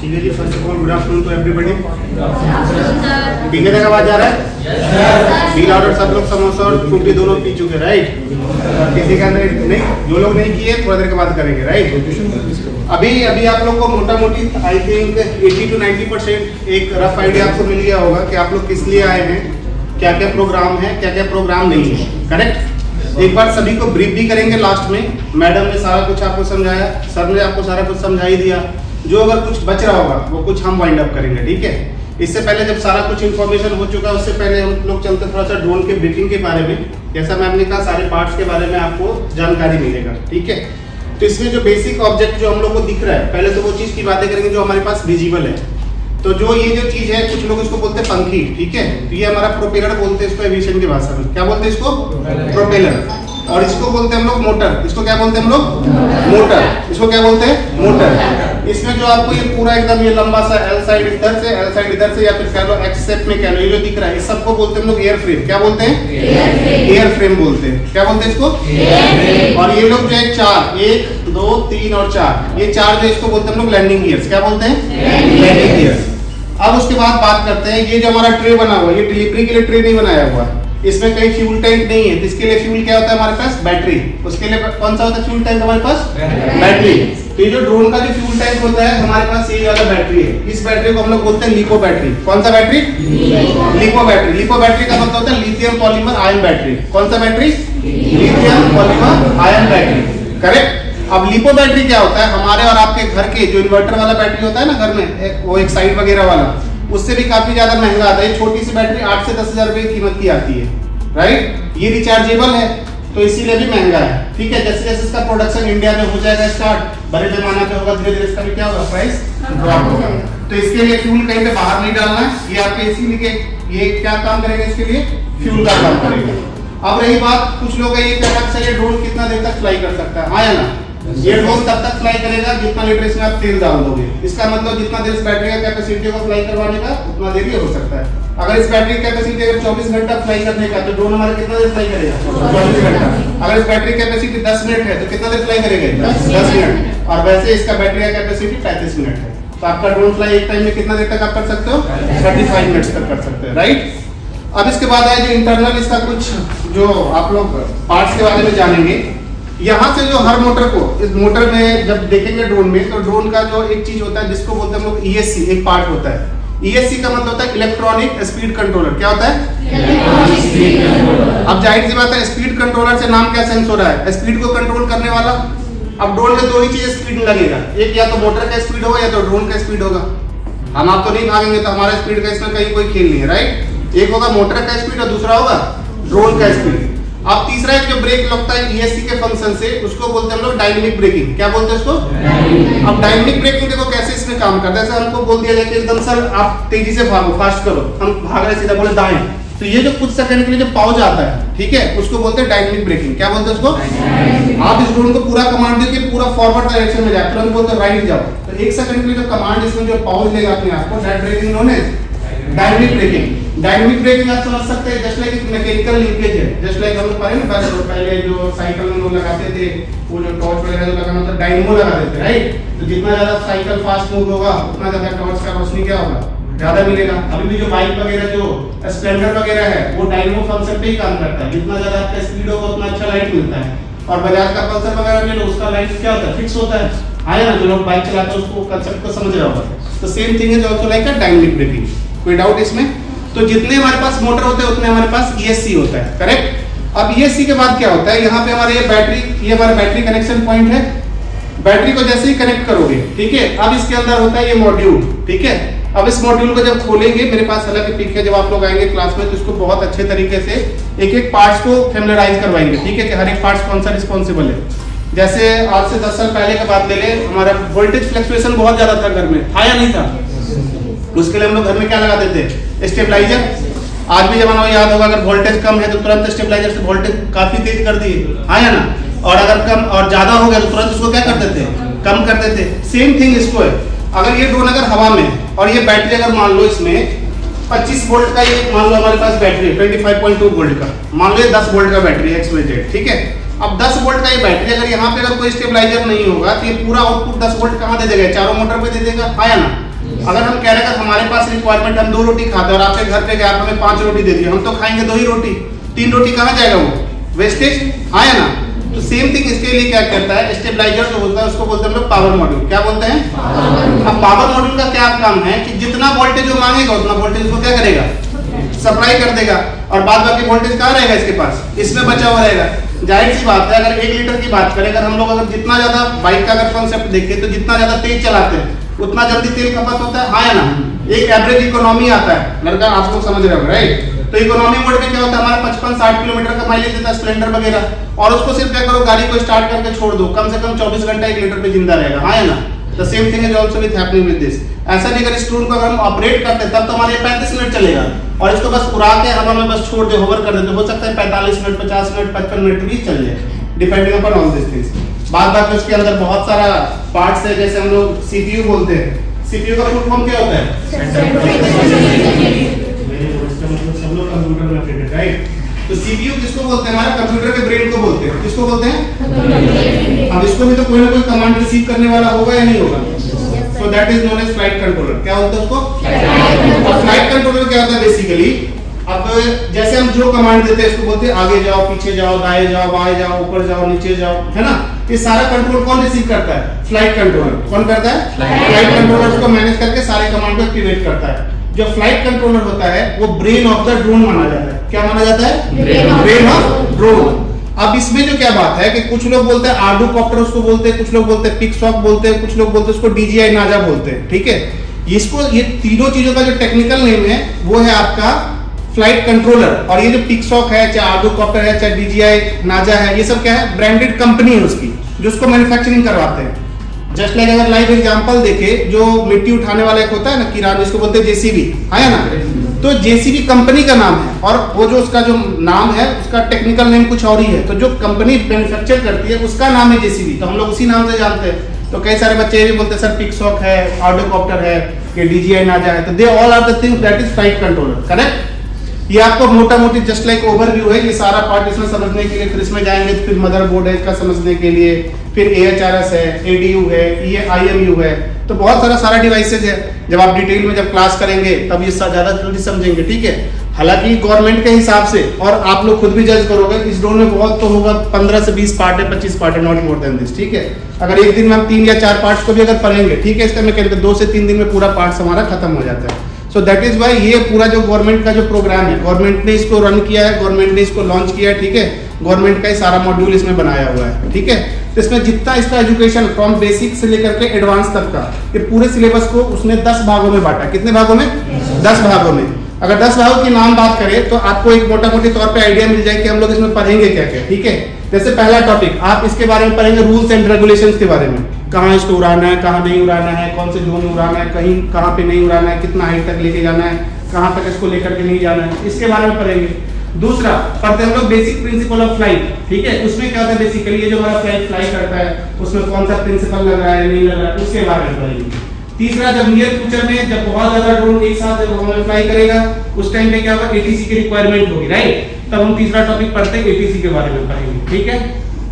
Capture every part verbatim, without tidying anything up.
ठीक है जी, first of all good afternoon to everybody. पीने तक आवाज आ रहा है? बिल ऑर्डर सब लोग समोसा और फ्रूटी दोनों पी चुके, राइट? किसी के अंदर नहीं, जो लोग नहीं किए थोड़ा देर के बाद करेंगे, राइट? अभी अभी आप लोग को मोटा मोटी आई थिंक अस्सी टू नब्बे परसेंट एक रफ आइडिया आपको मिल गया होगा कि आप लोग किस लिए आए हैं, क्या क्या प्रोग्राम है, क्या क्या प्रोग्राम नहीं है, करेक्ट? एक बार सभी को ब्रीफ भी करेंगे लास्ट में। मैडम ने सारा कुछ आपको समझाया, सर ने आपको सारा कुछ समझा ही दिया। जो अगर कुछ बच रहा होगा वो कुछ हम वाइंड अप करेंगे, ठीक है? इससे पहले जब सारा कुछ इन्फॉर्मेशन हो चुका है उससे पहले हम लोग चलते थोड़ा सा ड्रोन के ब्रीफिंग के बारे में। जैसा मैम ने कहा सारे पार्ट्स के बारे में आपको जानकारी मिलेगा, ठीक है? तो इसमें जो बेसिक ऑब्जेक्ट जो हम लोग को दिख रहा है, पहले तो वो चीज़ की बातें करेंगे जो हमारे पास विजिबल है। तो जो ये जो चीज़ है, कुछ लोग इसको बोलते हैं पंखी, ठीक है? तो ये हमारा प्रोपेलर बोलते हैं इसको एविएशन की भाषा में। क्या बोलते हैं इसको? प्रोपेलर। और इसको बोलते हैं हम लोग मोटर। इसको क्या बोलते हैं हम लोग? मोटर। इसको क्या बोलते हैं? मोटर। इसमें जो आपको ये पूरा एकदम ये लंबा सा एल साइड इधर से, एल साइड इधर से, या फिर कह लो एक्स शेप में कह लो, ये जो दिख रहा है इस सबको बोलते हैं हम लोग एयर फ्रेम। क्या बोलते हैं? एयर फ्रेम बोलते हैं। क्या बोलते हैं इसको? और ये लोग जो है चार, एक दो तीन और चार, ये चार जो इसको बोलते हैं हम लोग लैंडिंग गियर्स। क्या बोलते हैं? Landing gears. अब उसके बाद बात करते हैं, ये जो हमारा ट्रे बना हुआ है, ये डिलीवरी के लिए ट्रे नहीं बनाया हुआ, इसमें कहीं फ्यूल टैंक नहीं है। तो इसके लिए फ्यूल क्या होता है हमारे पास? बैटरी। उसके लिए कौन सा होता है फ्यूल टैंक हमारे पास? बैटरी। तो ये जो ड्रोन का जो फ्यूल टैंक होता है हमारे पास ये वाला बैटरी है। इस बैटरी को हम लोग बोलते हैं लिपो बैटरी। कौन सा battery? LiPo battery. LiPo battery का मतलब होता है लिथियम पॉलीमर आयन बैटरी। कौन सा battery? Lithium polymer ion battery, correct? अब लिपो बैटरी क्या होता है? हमारे और आपके घर के जो इन्वर्टर वाला बैटरी होता है ना घर में, एक, वो एक साइड वगैरह वाला, उससे भी काफी ज्यादा महंगा आता है। छोटी सी बैटरी आठ से दस हजार रुपए की कीमत की आती है, राइट? ये रिचार्जेबल है तो इसीलिए भी महंगा है, ठीक है? जैसे जैसे इसका प्रोडक्शन इंडिया में हो जाएगा स्टार्ट, बड़े पैमाने पे होगा, धीरे धीरे इसका भी क्या होगा? प्राइस ड्रॉप होगा। तो इसके लिए फ्यूल कहीं पे बाहर नहीं डालना है। ये आपके इसी लिए ये क्या काम करेगा? इसके लिए फ्यूल का काम करेगा। अब रही बात, कुछ लोग ये कहना चाहिए ड्रोन कितना देर तक फ्लाई कर सकता है, हाँ या ना? ये ड्रोन तब तक फ्लाई करेगा जितना लीटर इसमें आप तेल डाल दोगे। इसका मतलब जितना देर इस बैटरी का कैपेसिटी को फ्लाई करवाने का उतना देर ही हो सकता है। अगर इस बैटरी की कैपेसिटी अगर चौबीस घंटा फ्लाई करने का, तो ड्रोन हमारा कितना देर फ्लाई करेगा? चौबीस घंटा। अगर इस बैटरी की कैपेसिटी दस मिनट है तो कितना देर फ्लाई करेगा? दस मिनट। और वैसे इसका बैटरी का कैपेसिटी पैंतीस मिनट है। तो आपका ड्रोन फ्लाई एक टाइम में कितना देर तक आप कर सकते हो? पैंतीस मिनट्स तक कर सकते हैं, राइट? अब इसके बाद आए जो इंटरनल इसका कुछ जो आप लोग पार्ट्स के बारे में जानेंगे। यहाँ से जो हर मोटर को, इस मोटर में जब देखेंगे ड्रोन में, तो ड्रोन का जो एक चीज होता है जिसको बोलते हैं हम लोग ईएससी, एक पार्ट होता है। ईएससी का मतलब होता है इलेक्ट्रॉनिक स्पीड कंट्रोलर। क्या होता है? अब जाहिर सी बात है, स्पीड कंट्रोलर से नाम क्या सेंस हो रहा है? स्पीड को कंट्रोल करने वाला। अब ड्रोन में दो ही चीज स्पीड लगेगा, एक या तो मोटर का स्पीड होगा या तो ड्रोन का स्पीड होगा। हम आप तो नहीं भागेंगे तो हमारा स्पीड का इसमें कहीं कोई खेल नहीं है, राइट? एक होगा मोटर का स्पीड और दूसरा होगा ड्रोन का स्पीड। अब तीसरा एक जो ब्रेक लगता है ईएससी के फंक्शन से, उसको बोलते हैं हम लोग डायनेमिक ब्रेकिंग। क्या बोलते हैं उसको? अब डायनेमिक ब्रेकिंग देखो कैसे इसमें काम करता है। जैसे हमको बोल दिया जाए कि एकदम सर आप तेजी से भागो, फास्ट करो, हम भाग रहे सीधा बोले दाएं, तो ये जो कुछ सेकंड के लिए जो पॉज आता है, ठीक है, उसको बोलते हैं डायनेमिक ब्रेकिंग। क्या बोलते हैं उसको? आप इस ड्रोन को पूरा कमांड दे के पूरा फॉरवर्ड डायरेक्शन में जाए, तुरंत बोलते हैं राइट जाओ, तो एक सेकंड के लिए जो कमांड इसमें जो पॉज लेगा अपने आप को, that braking known as dynamic braking. Dynamic braking आप समझ सकते हैं जस्ट लाइक मैकेनिकल लिंकेज है। जस्ट लाइक हम लोग पहले पहले जो साइकिल में लोग लगाते थे, वो जो टॉर्च वगैरह जो लगाना होता है डायनेमो लगाते थे, राइट? तो जितना ज्यादा साइकिल फास्ट मूव होगा उतना ज्यादा टॉर्च का रोशनी क्या होगा? ज्यादा मिलेगा। अभी भी जो बाइक वगैरह जो स्प्लेंडर वगैरह है वो डायनेमो फंक्शन पे ही काम करता है। जितना ज्यादा आपका स्पीड होगा उतना अच्छा लाइट मिलता है। और बजाज का पल्सर वगैरह ले लो, उसका लाइट क्या होता है? फिक्स होता है, है ना? जो लोग बाइक चलाते हैं उसको कंसेप्ट को समझ रहा होगा। तो same thing is also like a dynamic braking. कोई डाउट इसमें? तो जितने हमारे पास मोटर होते हैं उतने हमारे पास ईएससी होता है, करेक्ट? अब ईएससी के बाद क्या होता है? यहाँ पे हमारे ये बैटरी, ये हमारा बैटरी कनेक्शन पॉइंट है। बैटरी को जैसे ही कनेक्ट करोगे, ठीक है, अब इसके अंदर होता है ये मॉड्यूल, ठीक है? अब इस मॉड्यूल को जब खोलेंगे, मेरे पास हालांकि पिक है, जब आप लोग आएंगे क्लास में तो इसको बहुत अच्छे तरीके से एक एक पार्ट्स को फैमिलियराइज करवाएंगे, ठीक है, कि हर एक पार्ट्स कौन सा रिस्पॉन्सिबल है। जैसे आज से दस साल पहले का बात ले ले, हमारा वोल्टेज फ्लक्चुएशन बहुत ज्यादा था घर में, था या नहीं था? उसके लिए हम लोग घर में क्या लगाते थे? स्टेबलाइजर। आज भी जमाना में याद होगा, अगर वोल्टेज कम है तो तुरंत स्टेबलाइजर से वोल्टेज काफी तेज कर दिए, हाँ या ना? और अगर कम और ज्यादा हो गया तो तुरंत उसको क्या कर देते? कम कर देते। सेम थिंग इसको है। अगर ये ड्रोन अगर हवा में है और ये बैटरी अगर मान लो इसमें पच्चीस वोल्ट का, ये मान लो हमारे पास बैटरी है पच्चीस पॉइंट दो वोल्ट का, मान लो ये दस वोल्ट का बैटरी एक्स वाई जेड, ठीक है? अब दस वोल्ट का ये बैटरी, अगर यहाँ पे अगर कोई स्टेबलाइजर नहीं होगा तो ये पूरा आउटपुट दस वोल्ट कहाँ दे देगा? चारों मोटर पे दे देगा, हाँ या ना? अगर हम कह रहे हैं हमारे पास रिक्वायरमेंट हम दो रोटी खाते हैं और आपके घर पे गए आप हमें पांच रोटी दे दिए, हम तो खाएंगे दो ही रोटी, तीन रोटी कहाँ जाएगा वो वेस्टेज, हाँ या ना। तो सेम थिंग इसके लिए क्या करता है, स्टेबलाइजर जो होता है उसको बोलते हैं हम लोग पावर मॉड्यूल। क्या बोलते हैं? अब पावर मॉड्यूल का क्या काम है कि जितना वोल्टेज वो मांगेगा उतना वोल्टेज उसको क्या करेगा, सप्लाई कर देगा, और बाद बाकी वोल्टेज कहाँ रहेगा इसके पास, इसमें बचा हुआ रहेगा। जाहिर सी बात है, अगर एक लीटर की बात करें, अगर हम लोग अगर जितना ज्यादा बाइक का अगर कॉन्सेप्ट देखें तो जितना ज्यादा तेज चलाते हैं उतना जल्दी तेल खपत होता है, हाँ या ना। एक एवरेज इकोनॉमी आता है, लड़का आप लोग समझ रहे हो राइट। तो इकोनॉमी मोड में क्या होता है, हमारा पचपन साठ किलोमीटर का माइलेज देता है स्प्लेंडर वगैरह, और उसको सिर्फ क्या करो, गाड़ी को स्टार्ट करके छोड़ दो, कम से कम चौबीस घंटा एक लीटर पे जिंदा रहेगा, हाँ या ना। The same thing is also with happening with this. ऐसा नहीं, अगर इस टूल को अगर हम ऑपरेट करते हैं तब तो हमारे पैंतीस मिनट चलेगा, और इसको बस उड़ा के हवा में बस छोड़ दे, होवर कर दे, तो हो सकता है पैंतालीस मिनट, पचास मिनट, पचपन मिनट भी चल जाए, depending upon all this things. बात बात उसके अंदर बहुत सारा पार्ट्स है, जैसे हम लोग सीपीयू बोलते हैं। सीपीयू का फुल फॉर्म क्या होता है? सब लोग कंप्यूटर में अपडेटेड राइट। तो सीपीयू किसको बोलते हैं? हमारे कंप्यूटर के ब्रेन को बोलते हैं। किसको बोलते हैं? अब इसको भी तो कोई ना कोई कमांड रिसीव करने वाला होगा या नहीं होगा? So that is known as flight controller. क्या होता है उसको? और फ्लाइट कंट्रोलर क्या होता है बेसिकली, अब जैसे हम जो कमांड देते हैं इसको बोलते हैं आगे जाओ, पीछे जाओ, दाएं जाओ, बाएं जाओ, ऊपर जाओ, नीचे जाओ, है ना। ये सारा कंट्रोल कौन रिसीव करता है? Flight controller. कौन करता है? फ्लाइट कंट्रोलर उसको मैनेज करके सारे कमांड को एक्टिवेट करता है। जो फ्लाइट कंट्रोलर होता है वो ब्रेन ऑफ द ड्रोन माना जाता है। क्या माना जाता है? Brain of drone. अब इसमें जो क्या बात है कि कुछ लोग बोलते हैं आर्डू कॉप्टर उसको बोलते हैं, कुछ लोग बोलते हैं पिक्सॉक बोलते हैं, कुछ लोग बोलते हैं उसको डीजीआई नाजा बोलते हैं, ठीक है। इसको ये तीनों चीजों का जो टेक्निकल नेम है वो है आपका फ्लाइट कंट्रोलर। और ये जो पिक्सॉक है, चाहे आर्डू कॉप्टर है, चाहे डीजीआई नाजा है, ये सब क्या है? ब्रांडेड कंपनी है उसकी, जो उसको मैन्युफैक्चरिंग करवाते हैं। जस्ट लाइक अगर लाइव एग्जांपल देखे, जो मिट्टी उठाने वाला एक होता है ना किरान, जिसको बोलते हैं जेसीबी, है ना। तो जेसीबी कंपनी का नाम है, और वो जो उसका जो नाम है उसका टेक्निकल नेम कुछ और ही है। तो जो कंपनी मैन्युफैक्चर करती है उसका नाम है जेसीबी, तो हम लोग उसी नाम से जानते हैं। तो कई सारे बच्चे ये भी बोलते हैं सर पिक्सॉक है, ऑर्डोकॉप्टर है, ये डीजीआई नाजा है, तो they all are the things that is flight controller, correct. ये आपको मोटा मोटी जस्ट लाइक ओवरव्यू है, ये सारा पार्ट इसमें समझने के लिए, फिर इसमें जाएंगे फिर मदरबोर्ड है इसका समझने के लिए, फिर एएचआरएस है, एडीयू है, ये आईएमयू है, तो बहुत सारा सारा डिवाइसेज है। जब आप डिटेल में जब क्लास करेंगे तब ये ज्यादा जल्दी समझेंगे, ठीक है। हालांकि गवर्नमेंट के हिसाब से, और आप लोग खुद भी जज करोगे, इस ड्रोन में बहुत तो होगा, पंद्रह से बीस पार्ट है, पच्चीस पार्ट है, नॉट मोर देन दिस, ठीक है। अगर एक दिन में हम तीन या चार पार्ट्स को भी अगर पढ़ेंगे, ठीक है, इसका मैकेनिकल दो से तीन दिन में पूरा पार्ट्स हमारा खत्म हो जाता है। सो दैट इज वाई ये पूरा जो गवर्नमेंट का जो प्रोग्राम है, गवर्नमेंट ने इसको रन किया है, गवर्नमेंट ने इसको लॉन्च किया है, ठीक है। गवर्नमेंट का ही सारा मॉड्यूल इसमें बनाया हुआ है, ठीक है। तो इसमें जितना इसका एजुकेशन फ्रॉम बेसिक से लेकर के एडवांस तक का, ये पूरे सिलेबस को उसने दस भागों में बांटा। कितने भागों में? दस भागों में। अगर दस भागों की नाम बात करें तो आपको एक मोटा मोटी तौर पे आइडिया मिल जाए कि हम लोग इसमें पढ़ेंगे क्या क्या, ठीक है। जैसे पहला टॉपिक आप इसके बारे में पढ़ेंगे, रूल्स एंड रेगुलेशंस के बारे में, कहाँ इसको उड़ाना है, कहाँ नहीं उड़ाना है, कौन से जोन में उड़ाना है, कहीं कहाँ पे नहीं उड़ाना है, कितना हाइट तक लेके जाना है, कहाँ तक इसको लेकर के नहीं जाना है, इसके बारे में पढ़ेंगे। दूसरा पढ़ते हैं हम लोग बेसिक प्रिंसिपल ऑफ फ्लाइट, ठीक है। उसमें क्या होता है बेसिकली, ये जो हमारा फ्लाइट फ्लाई करता है उसमें कौन सा प्रिंसिपल लग रहा है नहीं लग रहा है, उसके बारे में पढ़ेंगे। तीसरा, जब नियर फ्यूचर में जब बहुत ज्यादा ड्रोन एक साथ जब हमें फ्लाई करेगा उस टाइम पे क्या होगा, एटीसी की रिक्वायरमेंट होगी, राइट। तब हम तीसरा टॉपिक पढ़ते हैं, एटीसी के बारे में पढ़ेंगे, ठीक है।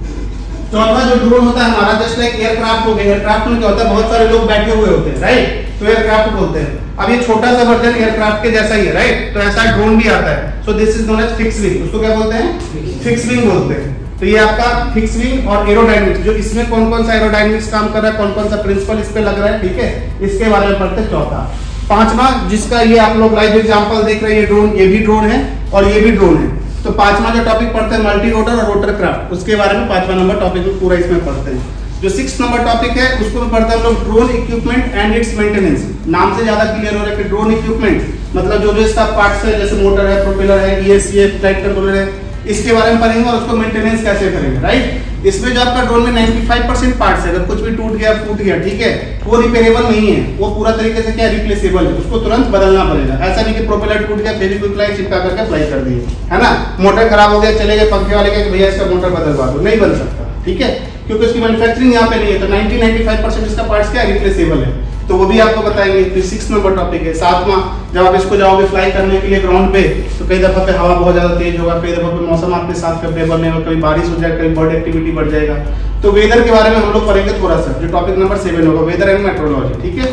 चौथा जो ड्रोन होता है हमारा, जस्ट लाइक एयरक्राफ्ट हो गया, एयरक्राफ्ट में क्या होता है, बहुत सारे लोग बैठे हुए होते हैं, राइट, तो एयरक्राफ्ट बोलते हैं। अब ये छोटा सा वर्जन एयरक्राफ्ट के जैसा ही है, राइट, तो ऐसा ड्रोन भी आता है। So this is known as fix wing, उसको क्या बोलते हैं? फिक्स विंग बोलते हैं। तो ये आपका फिक्स विंग और एरोडायनेमिक्स, जो इसमें कौन कौन सा एरोडायनेमिक्स काम कर रहा है, कौन कौन सा प्रिंसिपल इस पे लग रहा है, ठीक है, इसके बारे में पढ़ते हैं। चौथा, पांचवा, जिसका ये आप लोग लाइव एग्जांपल देख रहे हैं, ये ड्रोन, ये भी ड्रोन है और ये भी ड्रोन है। तो पांचवा जो टॉपिक पढ़ते हैं मल्टी रोटर और रोटर क्राफ्ट, उसके बारे में पांचवा नंबर टॉपिक में पूरा इसमें पढ़ते हैं। जो सिक्स नंबर टॉपिक है उसको भी पढ़ते हैं हम लोग, drone equipment and its maintenance. नाम से ज्यादा क्लियर हो रहा है कि ड्रोन इक्विपमेंट मतलब जो जो इसका पार्ट्स है, जैसे मोटर है, प्रोपेलर है, ईएससी है, फ्लाइट कंट्रोलर है, इसके बारे में पढ़ेंगे और उसको मेंटेनेंस कैसे करेंगे, राइट। इसमें जो आपका ड्रोन में पचानवे परसेंट पार्ट्स है, अगर कुछ भी टूट गया, फूट गया, ठीक है, वो रिपेयरेबल नहीं है, वो पूरा तरीके से क्या रिप्लेसेबल है, उसको तुरंत बदलना पड़ेगा। ऐसा नहीं कि प्रोपेलर टूट गया, फेविक्विक लाइन चिपका करके अप्लाई कर दिए, है ना। मोटर खराब हो गया, चले गए पंखे वाले के भैया इसका मोटर बदलवा दो, नहीं बन सकता, ठीक है, क्योंकि उसकी मैन्युफैक्चरिंग यहाँ पे नहीं है। तो नब्बे पचानवे परसेंट इसका पार्ट्स क्या रिप्लेसेबल है, तो वो भी आपको बताएंगे। फिर सिक्स नंबर टॉपिक है सातवां, जब आप इसको जाओगे फ्लाई करने के लिए ग्राउंड पे, तो कई दफा पे हवा बहुत ज्यादा तेज होगा, कई दफा पे मौसम आपके साथ फेवरेबल नहीं होगा, कभी बारिश हो जाए, कभी बर्ड एक्टिविटी बढ़ जाएगा। तो वेदर के बारे में हम लोग पढ़ेंगे थोड़ा सा, जो टॉपिक नंबर सेवन होगा, वेदर एंड मेट्रोलॉजी, ठीक है।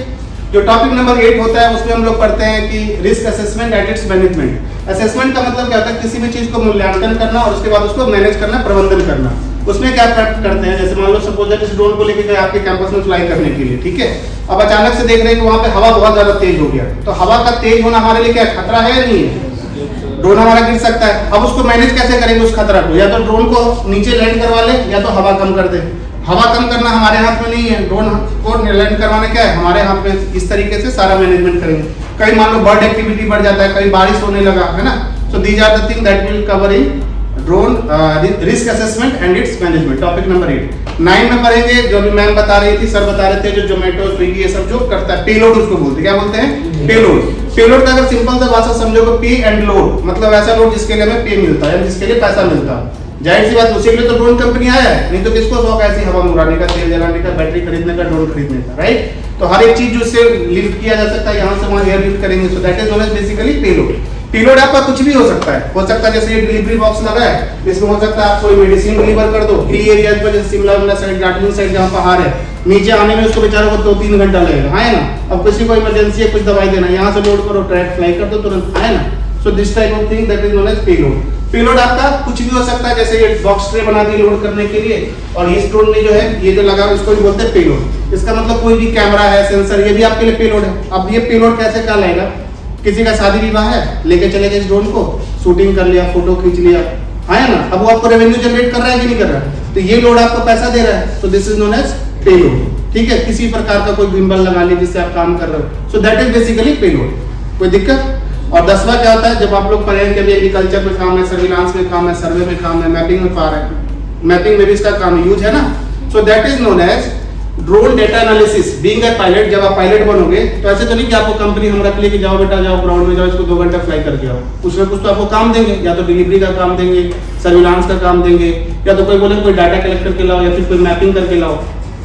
जो टॉपिक नंबर एट होता है उसमें हम लोग पढ़ते हैं कि risk assessment and its management. Assessment का मतलब क्या होता है, किसी भी चीज को मूल्यांकन करना और उसके बाद उसको मैनेज करना, प्रबंधन करना। उसमें क्या करते हैं, जैसे मान लो सपोज दैट इस ड्रोन को लेके गए आपके कैंपस में फ्लाई करने के लिए, ठीक है। अब अचानक से देख रहे हैं कि वहां पे हवा बहुत ज्यादा तेज हो गया, तो हवा का तेज होना हमारे लिए क्या खतरा है या नहीं है? ड्रोन हमारा गिर सकता है। अब उसको मैनेज कैसे करेंगे उस खतरा को? या तो ड्रोन को नीचे लैंड करवा ले या तो हवा कम कर दे। हवा कम करना हमारे हाथ में नहीं है, ड्रोन को लैंड करवाना क्या है हमारे हाथ में। इस तरीके से सारा मैनेजमेंट करेंगे। कहीं मान लो बर्ड एक्टिविटी बढ़ जाता है, कहीं बारिश होने लगा है ना, so these are the thing that will cover in drone risk assessment and its management. Topic number eight. Nine में पढ़ेंगे जो भी मैम बता रही थी, सर बता रहे थे, जो जोमेटो स्विगी ये सब जो करता है, पेलोड उसको बोलते हैं। क्या बोलते हैं? पेलोड। पेलोड का अगर सिंपल सा भाषा समझोगे, पे एंड लोड, मतलब ऐसा लोड जिसके लिए हमें पे मिलता है, जिसके लिए पैसा मिलता है। जाहिर सी बात, उसी के लिए तो ड्रोन कंपनी आया है, नहीं तो किसको शौक ऐसी हवा में उड़ाने का, तेल जलाने का, बैटरी खरीदने का, ड्रोन खरीदने का, राइट। तो हर एक चीज जो उससे लिफ्ट किया जा सकता है, यहाँ से वहां एयर लिफ्ट करेंगे, so that is known as basically payload. Payload आपका कुछ भी हो सकता है, हो सकता है जैसे ये डिलीवरी बॉक्स लगा है, इसमें हो सकता है आप कोई मेडिसिन डिलीवर कर दो हिली एरियाज पर, जैसे शिमला वाला साइड, दार्जिलिंग साइड जहाँ पहाड़ है, नीचे आने में उसको बेचारों को दो तीन घंटा लगेगा, है ना। अब किसी को इमरजेंसी है, कुछ दवाई देना, यहाँ से लोड करो, ट्रैक फ्लाई कर दो तुरंत, है ना। So this type of thing that is known as payload. Payload आपका कुछ भी हो सकता है, जैसे ये बॉक्स ट्रे बना दी लोड करने के लिए, और इस ड्रोन में जो है ये जो लगा इसको भी बोलते हैं पेलोड। इसका मतलब कोई भी कैमरा है, सेंसर, ये भी आपके लिए पेलोड है। अब ये पेलोड कैसे क्या लाएगा, किसी का शादी विवाह है, लेके चले गए इस ड्रोन को, शूटिंग कर लिया, फोटो खींच लिया, है ना। अब वो आपको रेवेन्यू जनरेट कर रहा है कि नहीं कर रहा है, तो ये लोड आपको पैसा दे रहा है, so this is known as payload, ठीक है। किसी प्रकार का कोई गिम्बल लगा लीजिए जिससे आप काम कर रहे हो, so that is basically payload. कोई दिक्कत? और दसवां क्या होता है, जब आप लोग पढ़ेंगे अभी एग्रीकल्चर में काम है, सर्विलांस में काम है, सर्वे में काम है, मैपिंग में काम है, मैपिंग में भी इसका काम यूज है ना, so that is known as drone data analysis. Being a pilot, जब आप पायलट बनोगे तो ऐसे तो नहीं कि आपको कंपनी हम रख ले कि जाओ बेटा जाओ ग्राउंड में जाओ, इसको दो घंटा फ्लाई करके आओ। कुछ ना कुछ तो आपको काम देंगे, या तो डिलीवरी का काम देंगे, सर्विलांस का काम देंगे, या तो कोई बोले कोई डाटा कलेक्ट करके लाओ, या फिर कोई मैपिंग करके लाओ।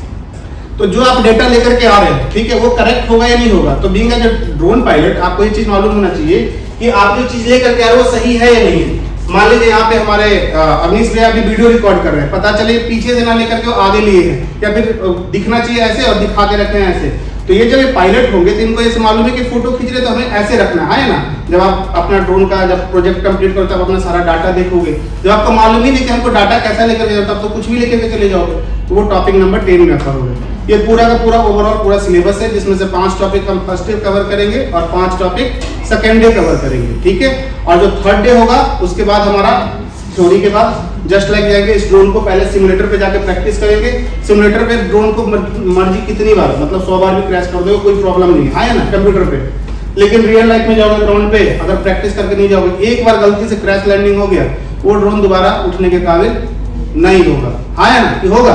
तो जो आप डेटा लेकर के आ रहे हैं, ठीक है, वो करेक्ट होगा या नहीं होगा। तो बीइंग एज ड्रोन पायलट आपको ये चीज मालूम होना चाहिए कि आप जो चीज लेकर के आ रहे हो वो सही है या नहीं है। मान लीजिए यहाँ पे हमारे अवनीश भैया अभी वीडियो रिकॉर्ड कर रहे हैं, पता चले पीछे से ना लेकर के आगे लिए हैं, या फिर दिखना चाहिए ऐसे और दिखा के रखते हैं ऐसे, तो ये जब ये पायलट होंगे तो इनको ये मालूम है कि फोटो खींच रहे तो हमें ऐसे रखना है ना। जब आप अपना ड्रोन का जब प्रोजेक्ट कंप्लीट करो तब अपना सारा डाटा देखोगे, जब आपको मालूम ही नहीं कि हमको डाटा कैसा लेकर के जाओ, तब तो कुछ भी लेकर के चले जाओगे। तो वो टॉपिक नंबर टेन में करोगे। ये पूरा का पूरा ओवरऑल पूरा सिलेबस है, जिसमें से पांच टॉपिक हम फर्स्ट डे कवर करेंगे और पांच टॉपिक सेकेंड डे कवर करेंगे, ठीक है। और जो थर्ड डे होगा उसके बाद हमारा थ्योरी के बाद जस्ट लाइक जाएंगे, इस ड्रोन को पहले सिमुलेटर पे जाके प्रैक्टिस करेंगे। सिमुलेटर पे ड्रोन को मर्जी कितनी बार, मतलब सौ बार भी क्रैश कर दो कोई प्रॉब्लम नहीं है ना कंप्यूटर पे। लेकिन रियल लाइफ में जाओगे ग्राउंड पे, अगर प्रैक्टिस करके नहीं जाओगे, एक बार गलती से क्रैश लैंडिंग हो गया, वो ड्रोन दोबारा उठने के काबिल नहीं होगा, है ना। कि होगा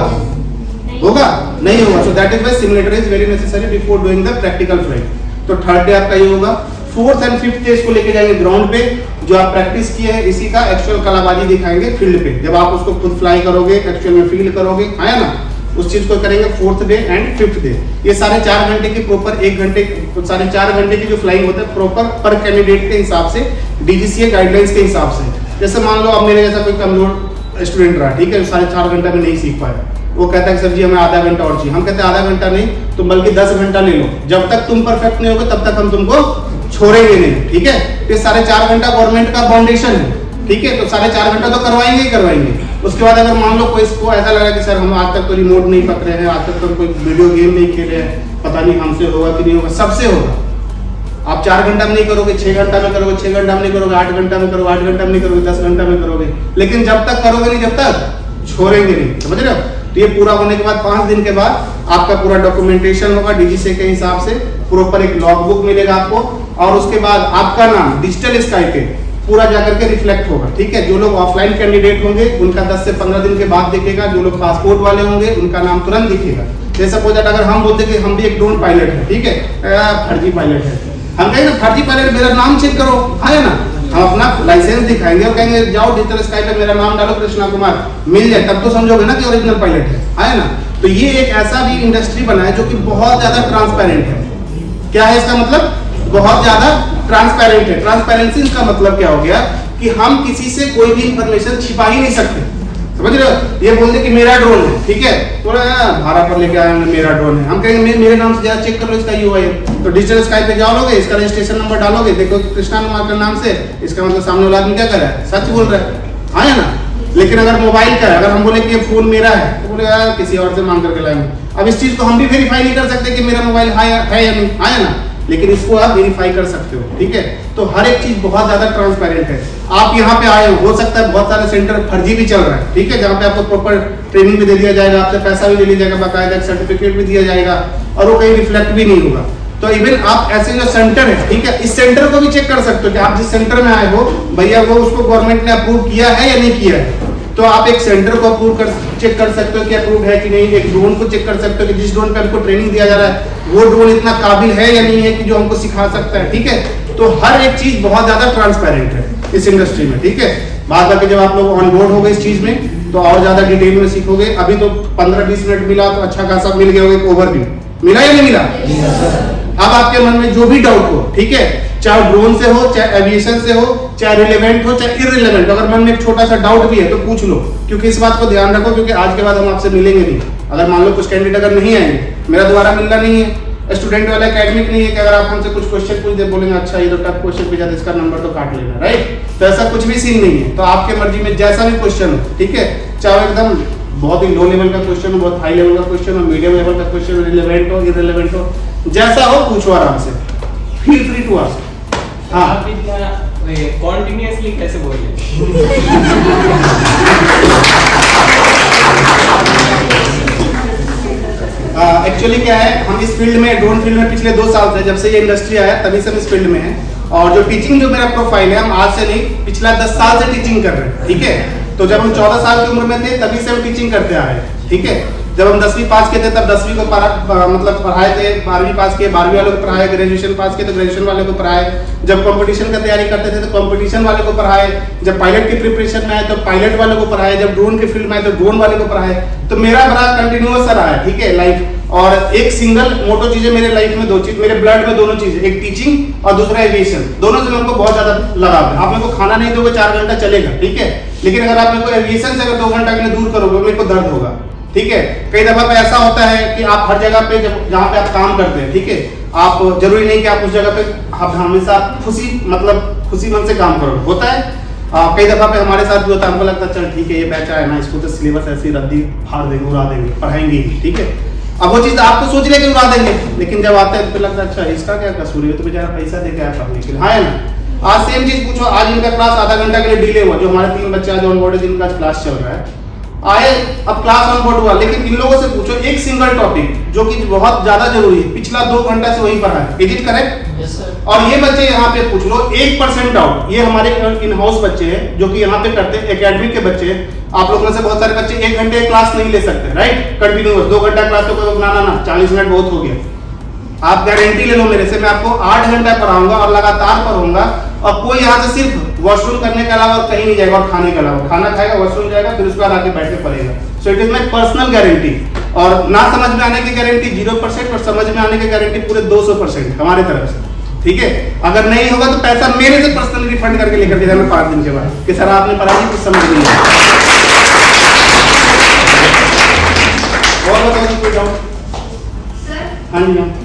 होगा नहीं होगा। So that is why simulator is very necessary before doing the practical flight. तो थर्ड डे आपका ये होगा। फोर्थ एंड फिफ्थ डे इसको लेके जाएंगे ग्राउंड पे, जो आप प्रैक्टिस किए हैं इसी का एक्चुअल कलाबाजी दिखाएंगे फील्ड पे, जब आप उसको खुद फ्लाई करोगे, एक्चुअल में फील करोगे, है ना। उस चीज को करेंगे fourth day and fifth day. ये साढ़े चार घंटे की प्रॉपर, एक घंटे साढ़े चार घंटे की जो फ्लाइंग होता है प्रॉपर पर कैंडिडेट के हिसाब से, डीजीसीए गाइडलाइंस के हिसाब से। जैसे मान लो अब मेरे जैसा कोई कमजोर स्टूडेंट रहा, ठीक है, साढ़े चार घंटा में नहीं सीख पाया, वो कहता है सर जी हमें आधा घंटा और चाहिए। हम कहते हैं आधा घंटा नहीं, तुम बल्कि दस घंटा ले लो, जब तक तुम परफेक्ट नहीं होगे तब तक हम तुमको छोड़ेंगे नहीं, ठीक है। तो साढ़े चार घंटा गवर्नमेंट का फाउंडेशन है, ठीक है। तो साढ़े चार घंटा तो करवाएंगे ही करवाएंगे। उसके बाद अगर मान लो कोई इसको ऐसा लगा कि सर हम आज तक तो रिमोट नहीं पकड़े हैं, आज तक तो कोई वीडियो गेम नहीं खेले हैं, पता नहीं हमसे होगा कि नहीं होगा, सबसे होगा। आप चार घंटा में नहीं करोगे, छह घंटा में करोगे, छह घंटा में नहीं करोगे, आठ घंटा में करोगे, आठ घंटा में नहीं करोगे, दस घंटा में करोगे, लेकिन जब तक करोगे नहीं, जब तक छोड़ेंगे नहीं, समझ रहे हो। तो ये पूरा होने के बाद पांच दिन के बाद आपका पूरा डॉक्यूमेंटेशन होगा डीजीसीए के हिसाब से, प्रॉपर एक लॉग बुक मिलेगा आपको, और उसके बाद आपका नाम डिजिटल स्काई पे पूरा जाकर के रिफ्लेक्ट होगा, ठीक है। जो लोग ऑफलाइन कैंडिडेट होंगे उनका दस से पंद्रह दिन के बाद दिखेगा, जो लोग पासपोर्ट वाले होंगे उनका नाम तुरंत दिखेगा। जैसे सपोज अगर हम बोलते कि हम भी एक ड्रोन पायलट है, ठीक है, फर्जी पायलट है, हम कहेंगे ना फर्जी पायलट, मेरा नाम चेक करो, है ना। हम अपना लाइसेंस दिखाएंगे और कहेंगे जाओ डिजिटल स्काई पे मेरा नाम डालो कृष्णा कुमार, मिल जाए, तब तो समझोगे ना कि ओरिजिनल पायलट है, है ना। तो ये एक ऐसा भी इंडस्ट्री बना है जो कि बहुत ज्यादा ट्रांसपेरेंट है। क्या है इसका मतलब? बहुत ज्यादा ट्रांसपेरेंट है। ट्रांसपेरेंसी का मतलब क्या हो गया कि हम किसी से कोई भी इंफॉर्मेशन छिपा ही नहीं सकते, समझ रहे हो? ये बोलते कि मेरा ड्रोन है, ठीक है, थोड़ा भाड़ा पर लेके आए मेरा ड्रोन है, हम कहेंगे मे, मेरे नाम से जरा चेक कर लो इसका यूआई है। तो डिजिटल स्काई पे जाओगे, इसका रजिस्ट्रेशन नंबर डालोगे, देखो कृष्णा कुमार के नाम से, इसका मतलब सामने वाला आदमी क्या कर रहा है, सच बोल रहा है, हाँ या ना। लेकिन अगर मोबाइल का है, अगर हम बोले कि ये फोन मेरा है, तो बोलेगा किसी और से मांग करके लाएंगे। अब इस चीज को हम भी वेरीफाई नहीं कर सकते कि मेरा मोबाइल है या नहीं, हाँ या ना, लेकिन इसको आप वेरीफाई कर सकते हो, ठीक है। तो हर एक चीज बहुत ज्यादा ट्रांसपेरेंट है। आप यहाँ पे आए हो, हो सकता है बहुत सारे सेंटर फर्जी भी चल रहा है, ठीक है, जहाँ पे आपको प्रॉपर ट्रेनिंग भी दे दिया जाएगा, आपसे पैसा भी ले लिया जाएगा, बाकायदा सर्टिफिकेट भी दिया जाएगा, और वो कहीं रिफ्लेक्ट भी नहीं होगा। तो इवन आप ऐसे जो सेंटर है, ठीक है, इस सेंटर को भी चेक कर सकते हो कि आप जिस सेंटर में आए हो भैया वो उसको गवर्नमेंट ने अप्रूव किया है या नहीं किया है। तो आप एक सेंटर को अप्रूव कर चेक कर सकते हो कि अप्रूव है कि नहीं। एक ड्रोन को चेक कर सकते हो कि जिस ड्रोन पे हमको ट्रेनिंग दिया जा रहा है वो ड्रोन इतना काबिल है या नहीं है कि जो हमको सिखा सकता है, ठीक है। तो हर एक चीज बहुत ज्यादा ट्रांसपेरेंट है इस इंडस्ट्री में, ठीक है। बाद बाकी जब आप लोग ऑन बोर्ड हो गए इस चीज में तो और ज्यादा डिटेल में सीखोगे। अभी तो पंद्रह बीस मिनट मिला तो अच्छा खासा मिल गया होगा, एक ओवरव्यू मिला या नहीं मिला। अब आपके मन में जो भी डाउट हो, ठीक है, चाहे ड्रोन से हो, चाहे एविएशन से हो, चाहे रिलेवेंट हो, चाहे इररिलेवेंट, अगर मन में एक छोटा सा डाउट भी है तो पूछ लो, क्योंकि इस बात को ध्यान रखो, क्योंकि आज के बाद हम आपसे मिलेंगे नहीं। अगर मान लो कुछ कैंडिडेट अगर नहीं आएंगे, मेरा दोबारा मिलना नहीं है, स्टूडेंट वाला एकेडमिक नहीं है कि अगर आप हमसे कुछ क्वेश्चन पूछ दे बोलेंगे अच्छा ये तो टफ क्वेश्चन पूछा, इसका नंबर तो काट लेना, राइट। तो ऐसा कुछ भी सीन नहीं है। तो आपके मर्जी में जैसा भी क्वेश्चन हो, ठीक है, चाहे एकदम बहुत ही लो लेवल का क्वेश्चन हो, बहुत हाई लेवल का क्वेश्चन हो, मीडियम लेवल का क्वेश्चन हो, रिलेवेंट हो, इररिलेवेंट हो, जैसा हो पूछो आराम से, फील फ्री टू आस्क। हाँ, आप इतना कॉन्टिन्यूअसली कैसे बोल रहे एक्चुअली क्या है, हम इस फील्ड में, ड्रोन फील्ड में पिछले दो साल से, जब से ये इंडस्ट्री आया तभी से हम इस फील्ड में हैं। और जो टीचिंग जो मेरा प्रोफाइल है, हम आज से नहीं पिछला दस साल से टीचिंग कर रहे हैं, ठीक है। तो जब हम चौदह साल की उम्र में थे तभी से हम टीचिंग करते आ रहे हैं, ठीक है। जब हम दसवीं पास किए थे तब दसवीं को पढ़ा, मतलब पढ़ाए थे, बारहवीं पास किए बारहवीं वालों को पढ़ाए, ग्रेजुएशन पास किए तो ग्रेजुएशन वाले को पढ़ाए, जब कंपटीशन का तैयारी करते थे तो कंपटीशन वाले को पढ़ाए, जब पायलट की प्रिपरेशन में आए तो पायलट वाले को पढ़ाए, जब ड्रोन के फील्ड में आए तो ड्रोन वाले को पढ़ाए। तो मेरा बड़ा कंटिन्यूअस रहा है, ठीक है, लाइफ। और एक सिंगल मोटो चीज है मेरे लाइफ में, दो चीज मेरे ब्लड में, दोनों चीज, एक टीचिंग और दूसरा एविएशन। दोनों से मेरे को बहुत ज्यादा लगाव है। आप मेरे को खाना नहीं दोगे चार घंटा चलेगा, ठीक है, लेकिन अगर आप मेरे को एविएशन से अगर दो घंटा के लिए दूर करोगे मेरे को दर्द होगा, ठीक है। कई दफा पे ऐसा होता है कि आप हर जगह पे जब जहाँ पे आप काम करते हैं, ठीक है, आप जरूरी नहीं कि आप उस जगह पे आप हमेशा खुशी मतलब खुशी मन से काम करो, होता है। आ, कई दफा पे हमारे साथ भी होता है, हमको लगता है चल ठीक है ये बैच आया ना, इसको तो सिलेबस ऐसी रद्दी फाड़ देंगे, उड़ा देंगे, पढ़ाएंगे, ठीक है। अब वो चीज आप तो सोच रहे कि उड़ा देंगे, लेकिन जब आते हैं तो लगता है अच्छा इसका क्या कसूर है, तो बेचारा पैसा दे के आया पढ़ने के लिए, हाँ है ना। आज सेम चीज पूछो, आज इनका क्लास आधा घंटा के लिए डिले हुआ, जो हमारे तीन बच्चे आज ऑन बोर्ड है जिनका क्लास चल रहा है, आए, अब क्लास ऑन बोर्ड हुआ, लेकिन इन लोगों से पूछो एक सिंगल टॉपिक जो कि बहुत ज्यादा जरूरी है, पिछला दो घंटा से वही पढ़ा है, is it correct? Yes sir. और ये बच्चे यहाँ पे पूछ लो एक परसेंट डाउट, ये हमारे इन हाउस बच्चे हैं जो कि यहाँ पे करते हैं, एकेडमिक के बच्चे हैं। आप लोगों में से बहुत सारे बच्चे एक घंटे क्लास नहीं ले सकते, राइट, कंटिन्यूअस दो घंटा क्लास तो कोई बनाना ना, चालीस मिनट बहुत हो गया। आप गारंटी ले लो मेरे से, मैं आपको आठ घंटा पढ़ाऊंगा और लगातार पढ़ाऊंगा, और कोई यहाँ से सिर्फ वॉशरूम करने के अलावा कहीं नहीं जाएगा, और खाने के अलावा, खाना खाएगा, वॉशरूम जाएगा, फिर उसके बाद आके बैठ के पढ़ेगा। So it is my personal guarantee. और ना समझ में आने की गारंटी जीरो परसेंट, और समझ में आने की गारंटी पूरे दो सौ परसेंट हमारे तरफ से, ठीक है। अगर नहीं होगा तो पैसा मेरे से पर्सनली रिफंड करके लेकर के जाना पांच दिन के बाद कि सर आपने पढ़ाई कुछ समझ नहीं आया। और बताओ कोई डाउट? हाँ जी हाँ।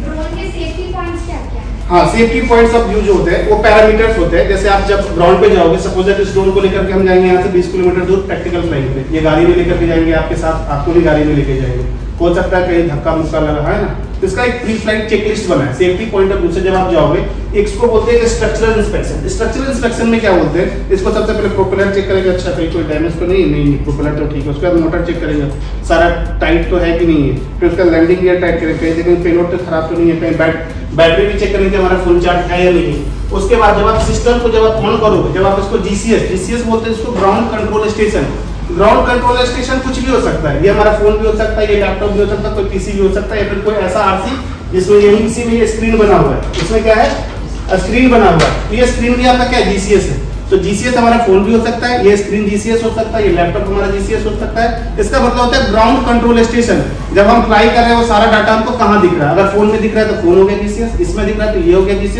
हाँ, सेफ्टी पॉइंट्स ऑफ व्यू जो होते हैं वो पैरामीटर्स होते हैं। जैसे आप जब ग्राउंड पे जाओगे, सपोज दैट इस ड्रोन को लेकर के हम जाएंगे यहाँ से बीस किलोमीटर दूर प्रैक्टिकल फ्लाइंग पे, ये गाड़ी में लेकर के जाएंगे आपके साथ, आपको भी गाड़ी में लेके जाएंगे, हो सकता है कहीं धक्का मुक्का लगा है ना, तो इसका एक प्री फ्लाइट चेकलिस्ट बना है। सेफ्टी पॉइंट ऑफ व्यू से जब आप जाओगे, इसको बोलते हैं स्ट्रक्चरल इंस्पेक्शन। स्ट्रक्चरल इंस्पेक्शन में क्या बोलते हैं, इसको सबसे पहले प्रोपेलर चेक करेंगे, अच्छा कहीं कोई डैमेज तो नहीं, नहीं प्रोपेलर तो ठीक है, उसके बाद मोटर चेक करेंगे सारा टाइट तो है कि नहीं है, फिर उसका लैंडिंग गियर टाइट करेंगे, कहीं जगह पेलोड तो खराब तो नहीं है, कहीं बैट बैटरी भी चेक करेंगे हमारा फुल चार्ज है या नहीं। उसके बाद जब आप सिस्टम को जब आप ऑन करोगे, जब आप इसको जीसीएस जीसीएस बोलते हैं इसको, ground control station. Ground control station कुछ भी हो सकता है, ये हमारा फोन भी हो सकता है, ये लैपटॉप भी हो सकता है, कोई पीसी भी हो सकता है, या फिर कोई ऐसा आरसी जिसमें यही इसी में ये स्क्रीन बना हुआ है, इसमें क्या है स्क्रीन बना हुआ है, तो ये स्क्रीन भी आपका क्या है जीसीएस है। तो जीसीएस हमारा फोन भी हो सकता है, ये स्क्रीन जीसीएस हो सकता है, ये लैपटॉप हमारा जीसीएस हो सकता है। इसका मतलब होता है ग्राउंड कंट्रोल स्टेशन। जब हम फ्लाई कर रहे हैं वो सारा डाटा हमको कहाँ दिख रहा है, अगर फोन में दिख रहा है तो फोन हो गया जीसीएस, इसमें दिख रहा है तो ये हो गया जीसीएस,